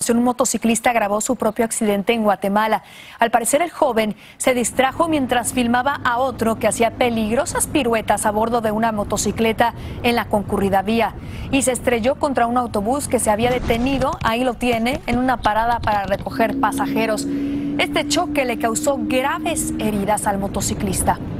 Un motociclista grabó su propio accidente en Guatemala. Al parecer, el joven se distrajo mientras filmaba a otro que hacía peligrosas piruetas a bordo de una motocicleta en la concurrida vía y se estrelló contra un autobús que se había detenido, ahí lo tiene, en una parada para recoger pasajeros. Este choque le causó graves heridas al motociclista.